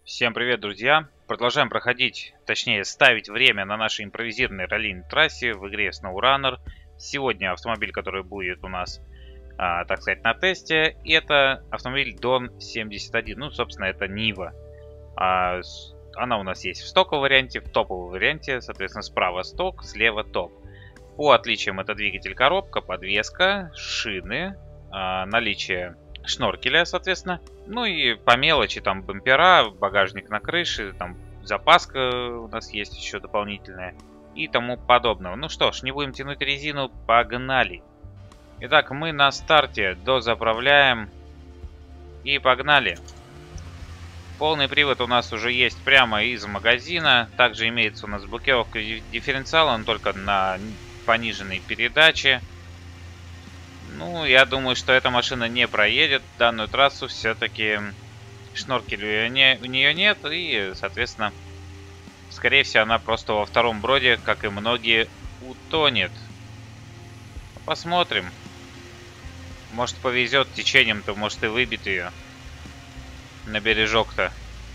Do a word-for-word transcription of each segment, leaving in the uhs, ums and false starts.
Всем привет, друзья! Продолжаем проходить, точнее ставить время на нашей импровизированной раллийной трассе в игре SnowRunner. Сегодня автомобиль, который будет у нас, а, так сказать, на тесте, это автомобиль Дон семьдесят один. Ну, собственно, это Нива. А, с- она у нас есть в стоковом варианте, в топовом варианте, соответственно, справа сток, слева топ. По отличиям это двигатель, коробка, подвеска, шины, а, наличие шноркеля, соответственно. Ну и по мелочи, там бампера, багажник на крыше, там запаска у нас есть еще дополнительная и тому подобного. Ну что ж, не будем тянуть резину, погнали. Итак, мы на старте дозаправляем и погнали. Полный привод у нас уже есть прямо из магазина. Также имеется у нас блокировка дифференциала, но только на пониженной передаче. Ну, я думаю, что эта машина не проедет данную трассу. Все-таки шноркеля у нее нет. И, соответственно, скорее всего, она просто во втором броде, как и многие, утонет. Посмотрим. Может, повезет течением-то, может, и выбит ее на бережок-то.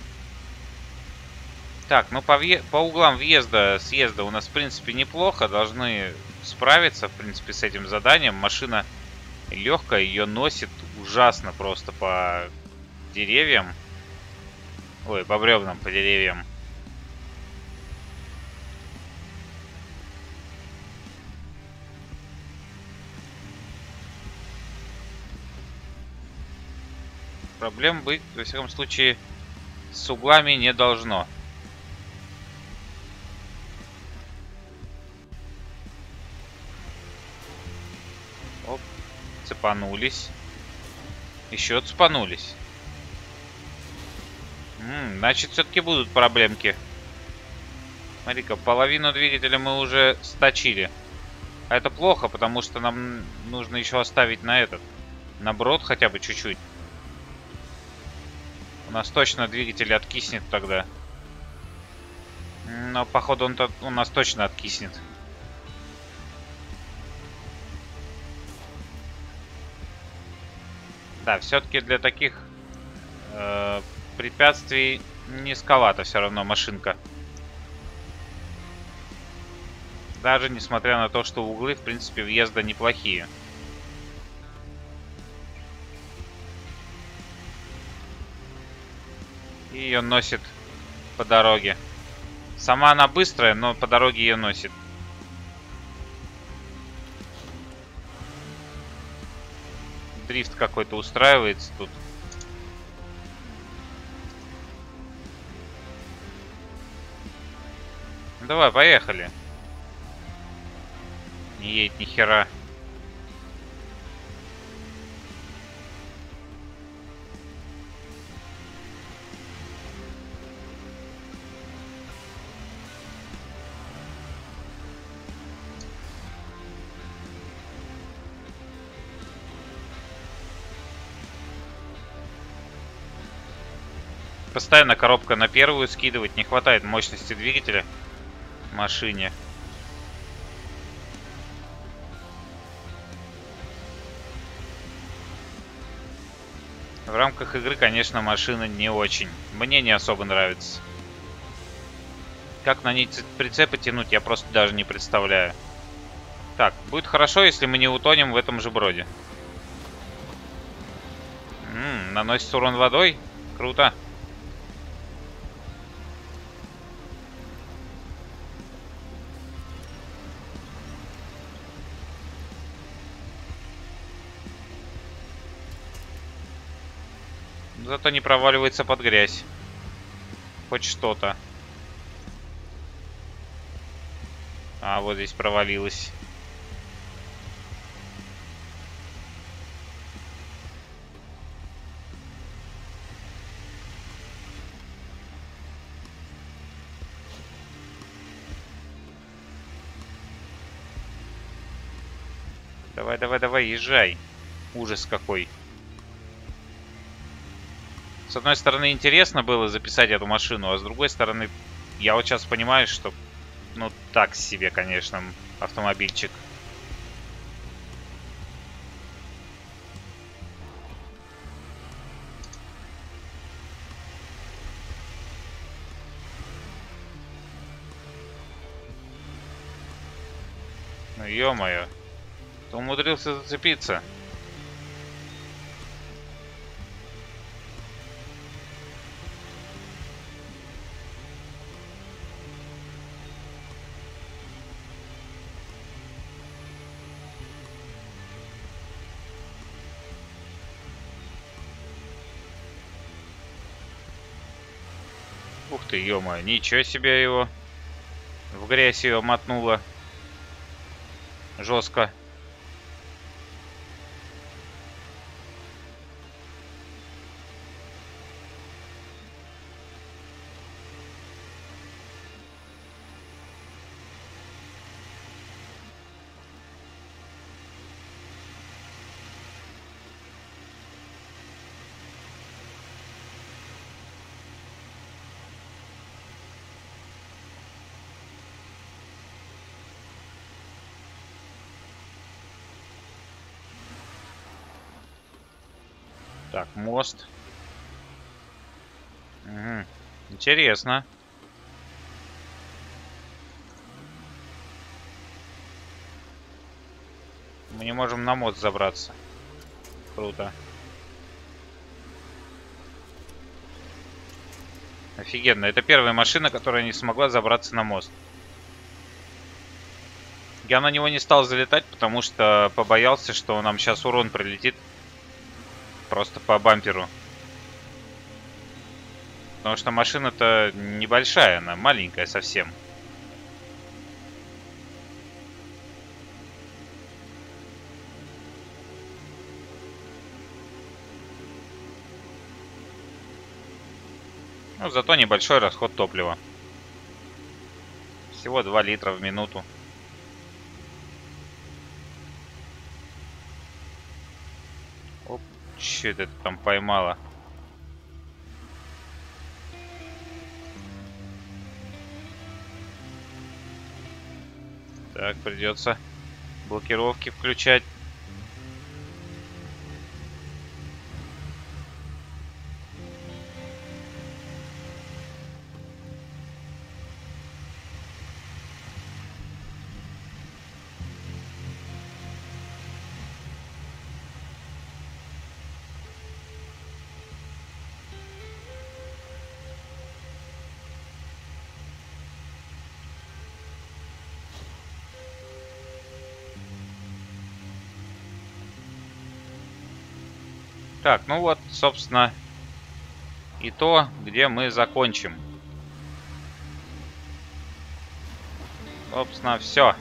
Так, ну по, по углам въезда, съезда у нас, в принципе, неплохо. Должны справиться, в принципе, с этим заданием. Машина легкая, ее носит ужасно просто по деревьям. Ой, по бревнам, по деревьям. Проблем быть, во всяком случае, с углами не должно. Оп, цепанулись. Еще цепанулись. М-м, значит, все-таки будут проблемки. Смотри-ка, половину двигателя мы уже сточили. А это плохо, потому что нам нужно еще оставить на этот, на брод хотя бы чуть-чуть. У нас точно двигатель откиснет тогда. Но, походу, он у нас точно откиснет. Да, все-таки для таких э, препятствий низковата все равно машинка. Даже несмотря на то, что углы, в принципе, въезда неплохие. И ее носит по дороге. Сама она быстрая, но по дороге ее носит. Дрифт какой-то устраивается тут. Давай, поехали. Не едет ни хера. Постоянно коробка на первую скидывать, не хватает мощности двигателя в машине. В рамках игры, конечно, машина не очень. Мне не особо нравится. Как на ней прицепы тянуть, я просто даже не представляю. Так, будет хорошо, если мы не утонем в этом же броде. М-м, наносится урон водой? Круто. Зато не проваливается под грязь. Хоть что-то. А, вот здесь провалилось. Давай, давай, давай, езжай. Ужас какой. С одной стороны, интересно было записать эту машину, а с другой стороны, я вот сейчас понимаю, что, ну, так себе, конечно, автомобильчик. Ну ё-моё. Ты умудрился зацепиться. Ух ты, ё-моё, ничего себе его. В грязь ее мотнуло. Жестко. Так, мост. Угу. Интересно. Мы не можем на мост забраться. Круто. Офигенно. Это первая машина, которая не смогла забраться на мост. Я на него не стал залетать, потому что побоялся, что нам сейчас урон прилетит. Просто по бамперу. Потому что машина-то небольшая, она маленькая совсем. Ну, зато небольшой расход топлива. Всего два литра в минуту. Оп, что это ты там поймала? Так, придется блокировки включать. Так, ну вот, собственно, и то, где мы закончим. Собственно, все.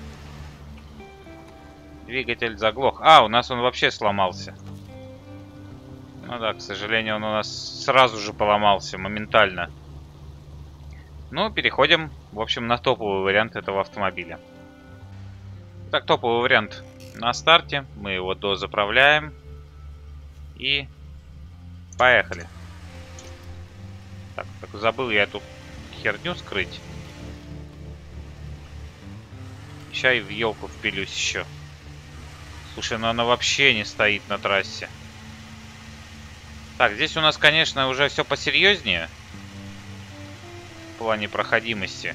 Двигатель заглох. А, у нас он вообще сломался. Ну да, к сожалению, он у нас сразу же поломался, моментально. Ну, переходим, в общем, на топовый вариант этого автомобиля. Так, топовый вариант на старте. Мы его дозаправляем. И поехали. Так, так, забыл я эту херню скрыть. Сейчас и в елку впилюсь еще. Слушай, ну она вообще не стоит на трассе. Так, здесь у нас, конечно, уже все посерьезнее. В плане проходимости.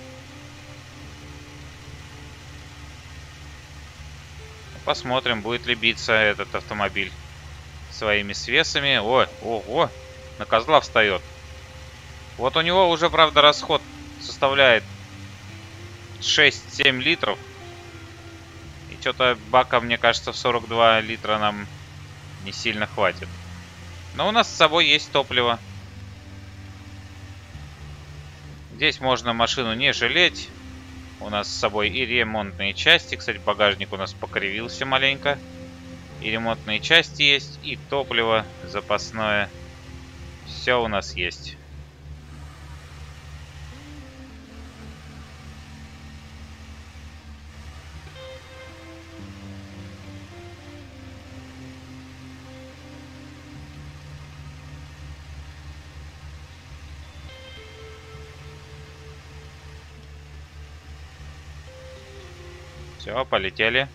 Посмотрим, будет ли биться этот автомобиль своими свесами. Ой, ого, на козла встает. Вот у него уже, правда, расход составляет шесть-семь литров. И что-то бака, мне кажется, в сорок два литра нам не сильно хватит. Но у нас с собой есть топливо. Здесь можно машину не жалеть. У нас с собой и ремонтные части. Кстати, багажник у нас покривился маленько. И ремонтные части есть, и топливо запасное. Все у нас есть. Все, полетели.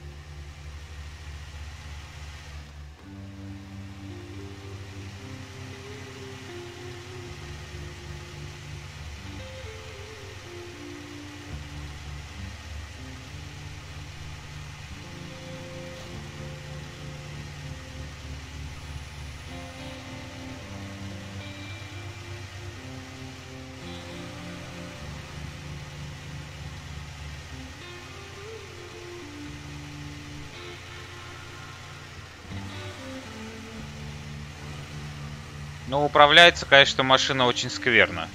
Но управляется, конечно, машина очень скверно.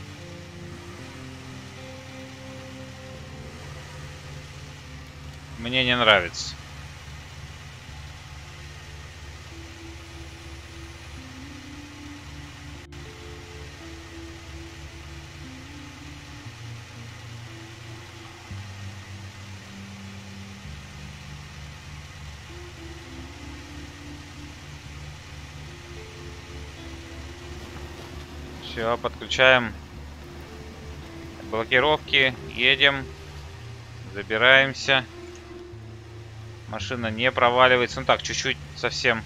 Мне не нравится. Все, подключаем блокировки, едем, забираемся. Машина не проваливается, ну так, чуть-чуть совсем.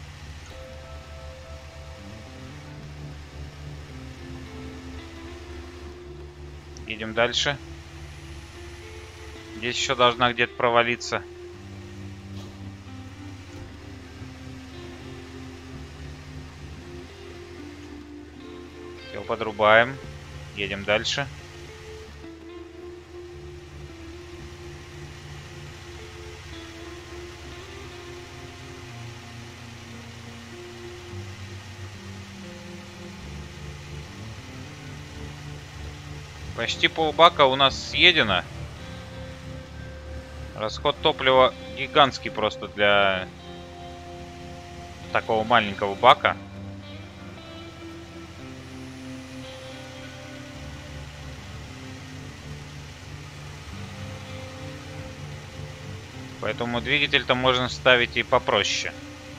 Едем дальше. Здесь еще должна где-то провалиться. Все, подрубаем. Едем дальше. Почти полбака у нас съедено. Расход топлива гигантский просто для такого маленького бака. Поэтому двигатель-то можно ставить и попроще.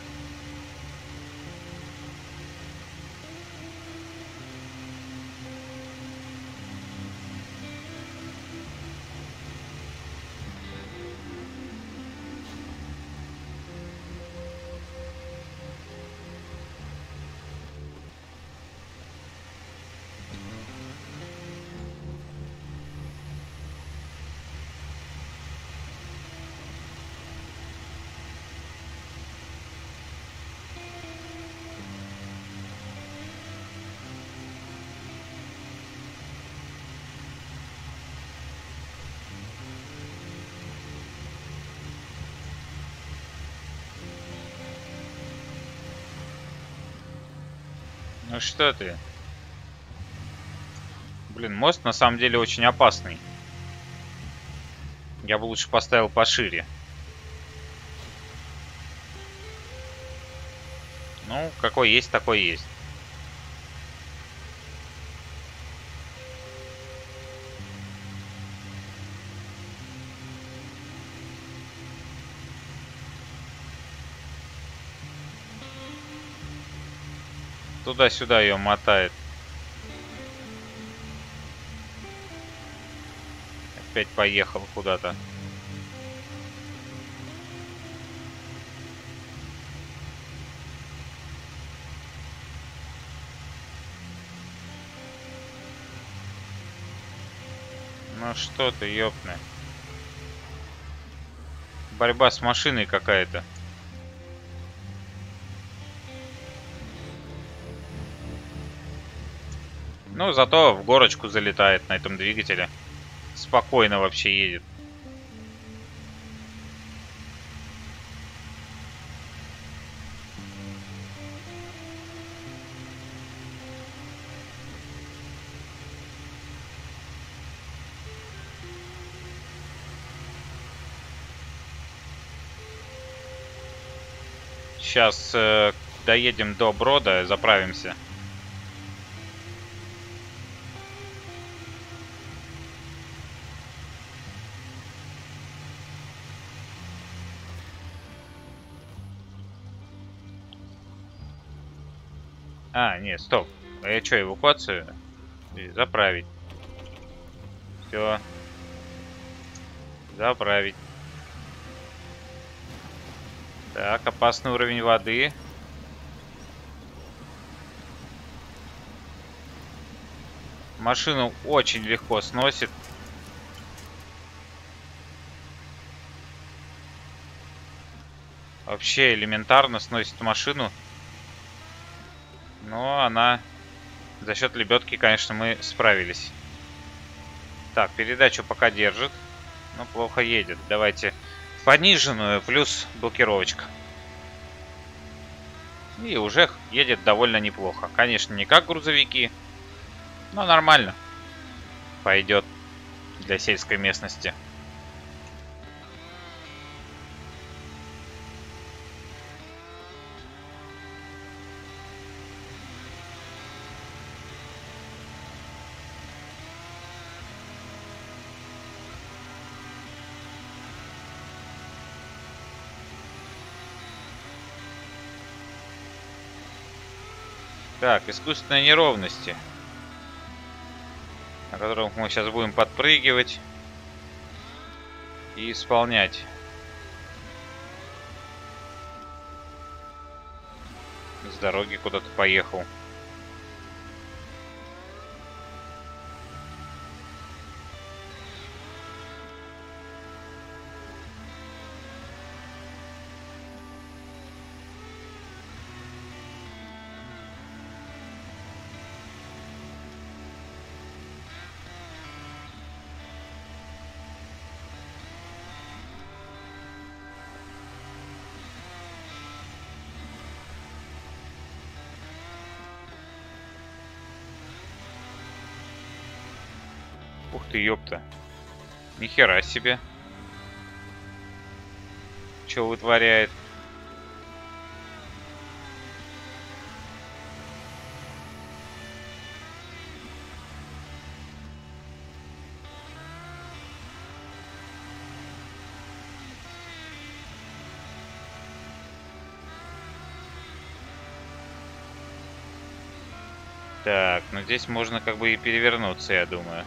Ну что ты? Блин, мост на самом деле очень опасный. Я бы лучше поставил пошире. Ну, какой есть, такой есть. Туда-сюда ее мотает. Опять поехал куда-то. Ну что ты, ёпны. Борьба с машиной какая-то. Ну, зато в горочку залетает на этом двигателе. Спокойно вообще едет. Сейчас э, доедем до Брода, заправимся. А, нет, стоп. А я что, эвакуацию? Заправить. Все. Заправить. Так, опасный уровень воды. Машину очень легко сносит. Вообще элементарно сносит машину. Но она... За счет лебедки, конечно, мы справились. Так, передачу пока держит. Но плохо едет. Давайте пониженную плюс блокировочка. И уже едет довольно неплохо. Конечно, не как грузовики, но нормально. Пойдет для сельской местности. Так, искусственные неровности, на которых мы сейчас будем подпрыгивать и исполнять. С дороги куда-то поехал. Ух ты, ёпта. Нихера себе. Чё вытворяет? Так, ну здесь можно как бы и перевернуться, я думаю.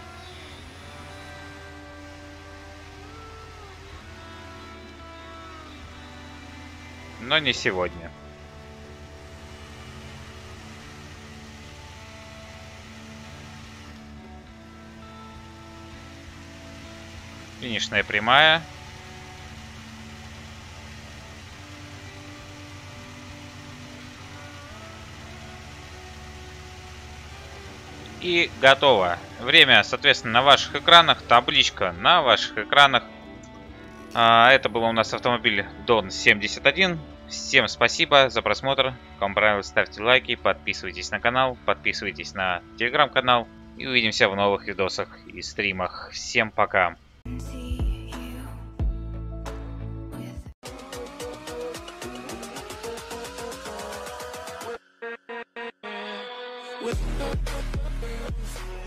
Но не сегодня. Финишная прямая. И готово. Время, соответственно, на ваших экранах. Табличка на ваших экранах. А, это был у нас автомобиль Дон семьдесят один. Всем спасибо за просмотр. Кому понравилось, ставьте лайки, подписывайтесь на канал, подписывайтесь на телеграм-канал. И увидимся в новых видосах и стримах. Всем пока. With